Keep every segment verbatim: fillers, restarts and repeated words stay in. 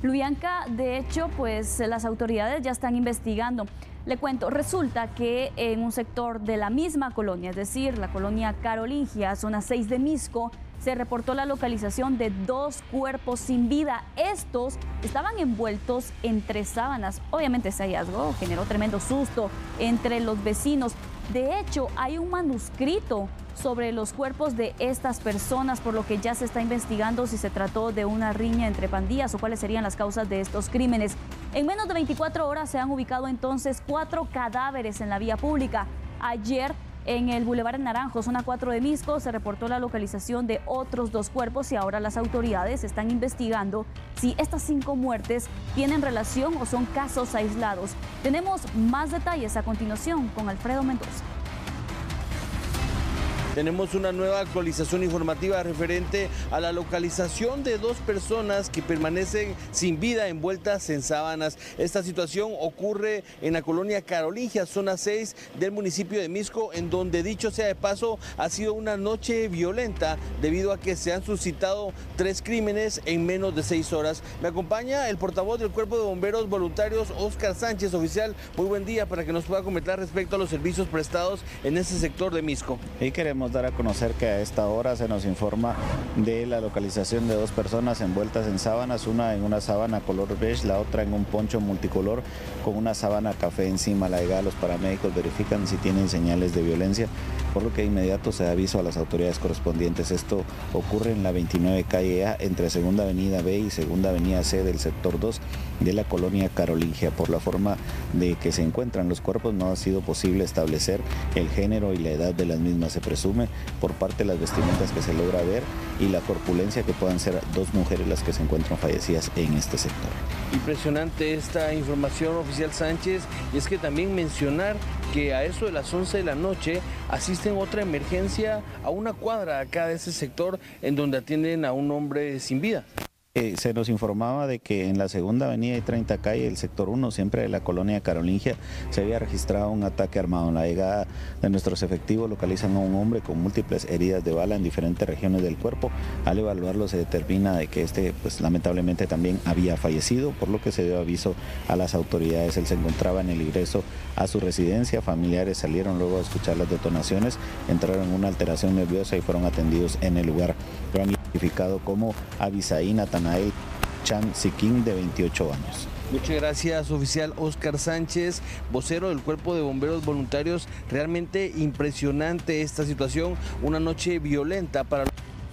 Luyanka, de hecho, pues las autoridades ya están investigando. Le cuento, resulta que en un sector de la misma colonia, es decir, la colonia Carolingia, zona seis de Misco, se reportó la localización de dos cuerpos sin vida. Estos estaban envueltos entre sábanas. Obviamente ese hallazgo generó tremendo susto entre los vecinos. De hecho, hay un manuscrito sobre los cuerpos de estas personas, por lo que ya se está investigando si se trató de una riña entre pandillas o cuáles serían las causas de estos crímenes. En menos de veinticuatro horas se han ubicado entonces cuatro cadáveres en la vía pública. Ayer, en el Boulevard Naranjo, zona cuatro de Misco, se reportó la localización de otros dos cuerpos y ahora las autoridades están investigando si estas cinco muertes tienen relación o son casos aislados. Tenemos más detalles a continuación con Alfredo Mendoza. Tenemos una nueva actualización informativa referente a la localización de dos personas que permanecen sin vida envueltas en sábanas. Esta situación ocurre en la colonia Carolingia, zona seis del municipio de Misco, en donde, dicho sea de paso, ha sido una noche violenta debido a que se han suscitado tres crímenes en menos de seis horas. Me acompaña el portavoz del Cuerpo de Bomberos Voluntarios, Óscar Sánchez. Oficial, muy buen día, para que nos pueda comentar respecto a los servicios prestados en ese sector de Misco. Y queremos dar a conocer que a esta hora se nos informa de la localización de dos personas envueltas en sábanas, una en una sábana color beige, la otra en un poncho multicolor con una sábana café encima. La llegada de los paramédicos verifican si tienen señales de violencia, por lo que de inmediato se da aviso a las autoridades correspondientes. Esto ocurre en la veintinueve calle A, entre Segunda Avenida B y Segunda Avenida C del sector dos de la colonia Carolingia. Por la forma de que se encuentran los cuerpos, no ha sido posible establecer el género y la edad de las mismas. Se presume por parte de las vestimentas que se logra ver y la corpulencia que puedan ser dos mujeres las que se encuentran fallecidas en este sector. Impresionante esta información, oficial Sánchez, y es que también mencionar que a eso de las once de la noche asisten otra emergencia a una cuadra acá de ese sector en donde atienden a un hombre sin vida. Eh, se nos informaba de que en la Segunda Avenida y treinta calle, el sector uno, siempre de la colonia Carolingia, se había registrado un ataque armado. En la llegada de nuestros efectivos localizan a un hombre con múltiples heridas de bala en diferentes regiones del cuerpo. Al evaluarlo se determina de que este, pues lamentablemente también había fallecido, por lo que se dio aviso a las autoridades. Él se encontraba en el ingreso a su residencia. Familiares salieron luego de escuchar las detonaciones, entraron en una alteración nerviosa y fueron atendidos en el lugar. Lo han identificado como Abisaí Natanael Chan Siquín, de veintiocho años. Muchas gracias, oficial Óscar Sánchez, vocero del Cuerpo de Bomberos Voluntarios. Realmente impresionante esta situación, una noche violenta para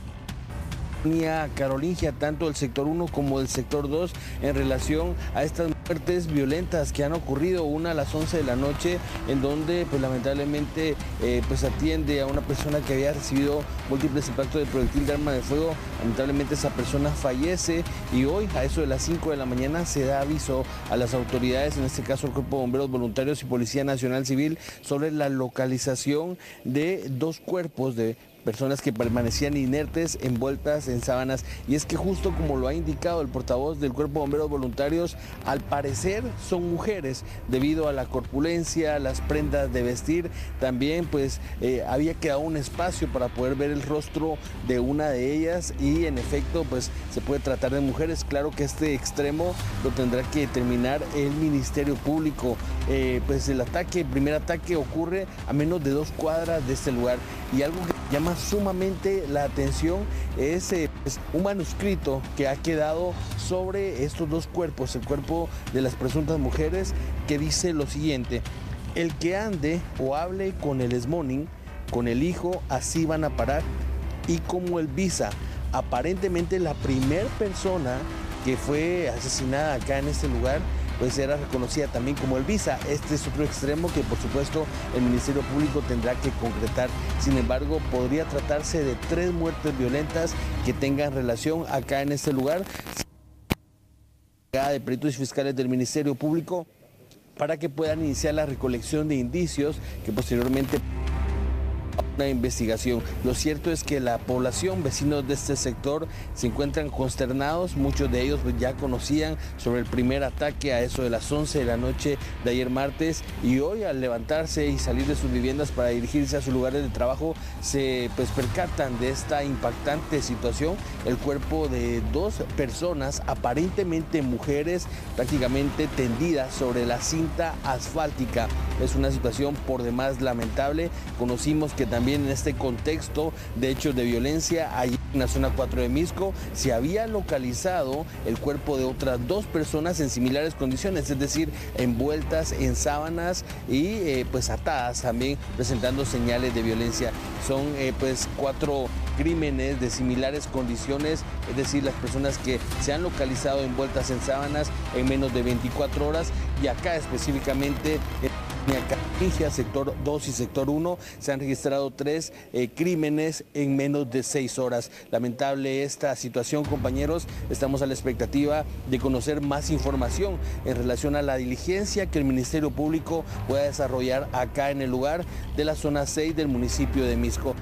la Carolingia, tanto del sector uno como del sector dos, en relación a estas muertes violentas que han ocurrido. Una a las once de la noche, en donde pues lamentablemente eh, pues atiende a una persona que había recibido múltiples impactos de proyectil de arma de fuego. Lamentablemente esa persona fallece, y hoy a eso de las cinco de la mañana se da aviso a las autoridades, en este caso el Cuerpo de Bomberos Voluntarios y Policía Nacional Civil, sobre la localización de dos cuerpos de personas que permanecían inertes envueltas en sábanas. Y es que, justo como lo ha indicado el portavoz del Cuerpo de Bomberos Voluntarios, al parecer son mujeres debido a la corpulencia, las prendas de vestir. También pues eh, había quedado un espacio para poder ver el rostro de una de ellas, y en efecto pues se puede tratar de mujeres. Claro que este extremo lo tendrá que determinar el Ministerio Público. Eh, pues el ataque, el primer ataque ocurre a menos de dos cuadras de este lugar, y algo que llama sumamente la atención es eh, pues, un manuscrito que ha quedado sobre estos dos cuerpos, el cuerpo de las presuntas mujeres, que dice lo siguiente: el que ande o hable con el esmonin, con el hijo, así van a parar. Y como el Visa, aparentemente la primer persona que fue asesinada acá en este lugar, pues era reconocida también como el Visa. Este es otro extremo que por supuesto el Ministerio Público tendrá que concretar. Sin embargo, podría tratarse de tres muertes violentas que tengan relación acá en este lugar. De peritos y fiscales del Ministerio Público, para que puedan iniciar la recolección de indicios que posteriormente una investigación. Lo cierto es que la población, vecinos de este sector, se encuentran consternados. Muchos de ellos pues, ya conocían sobre el primer ataque a eso de las once de la noche de ayer martes, y hoy al levantarse y salir de sus viviendas para dirigirse a sus lugares de trabajo se pues percatan de esta impactante situación. El cuerpo de dos personas, aparentemente mujeres, prácticamente tendidas sobre la cinta asfáltica. Es una situación por demás lamentable. Conocimos que también en este contexto de hechos de violencia, allí en la zona cuatro de Misco, se había localizado el cuerpo de otras dos personas en similares condiciones, es decir, envueltas en sábanas y eh, pues atadas también, presentando señales de violencia. Son eh, pues cuatro crímenes de similares condiciones, es decir, las personas que se han localizado envueltas en sábanas en menos de veinticuatro horas, y acá específicamente en sector dos y sector uno se han registrado tres eh, crímenes en menos de seis horas. Lamentable esta situación, compañeros. Estamos a la expectativa de conocer más información en relación a la diligencia que el Ministerio Público pueda desarrollar acá en el lugar de la zona seis del municipio de Misco.